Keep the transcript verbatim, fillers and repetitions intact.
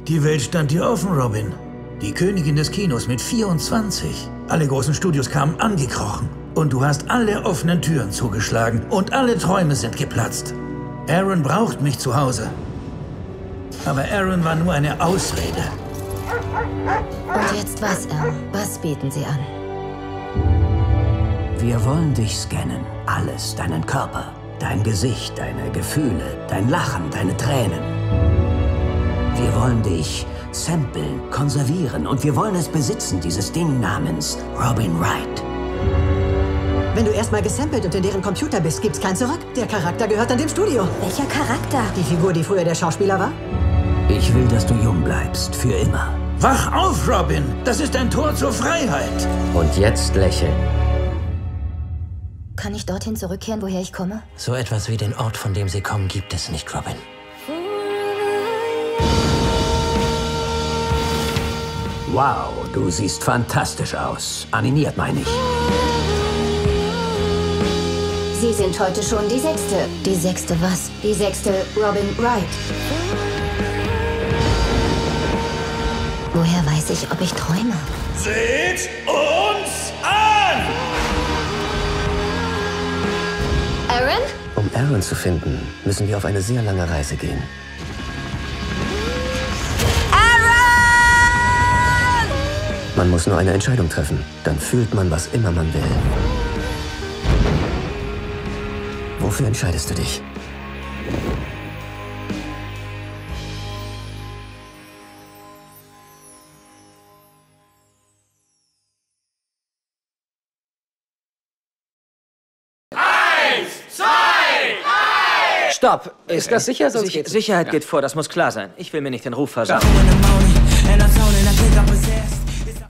Die Welt stand dir offen, Robin. Die Königin des Kinos mit vierundzwanzig. Alle großen Studios kamen angekrochen. Und du hast alle offenen Türen zugeschlagen. Und alle Träume sind geplatzt. Aaron braucht mich zu Hause. Aber Aaron war nur eine Ausrede. Und jetzt was, Al? Was bieten Sie an? Wir wollen dich scannen. Alles. Deinen Körper, dein Gesicht, deine Gefühle, dein Lachen, deine Tränen. Wir wollen dich samplen, konservieren und wir wollen es besitzen, dieses Ding namens Robin Wright. Wenn du erstmal gesampelt und in deren Computer bist, gibt's kein Zurück. Der Charakter gehört dann dem Studio. Welcher Charakter? Die Figur, die früher der Schauspieler war? Ich will, dass du jung bleibst, für immer. Wach auf, Robin! Das ist ein Tor zur Freiheit! Und jetzt lächeln. Kann ich dorthin zurückkehren, woher ich komme? So etwas wie den Ort, von dem sie kommen, gibt es nicht, Robin. Wow, du siehst fantastisch aus. Animiert, meine ich. Sie sind heute schon die Sechste. Die Sechste was? Die Sechste Robin Wright. Woher weiß ich, ob ich träume? Seht uns an! Aaron? Um Aaron zu finden, müssen wir auf eine sehr lange Reise gehen. Aaron! Man muss nur eine Entscheidung treffen. Dann fühlt man, was immer man will. Wofür entscheidest du dich? Stopp! Ist das sicher? Sonst Sich Sicherheit geht vor, das muss klar sein. Ich will mir nicht den Ruf versauen.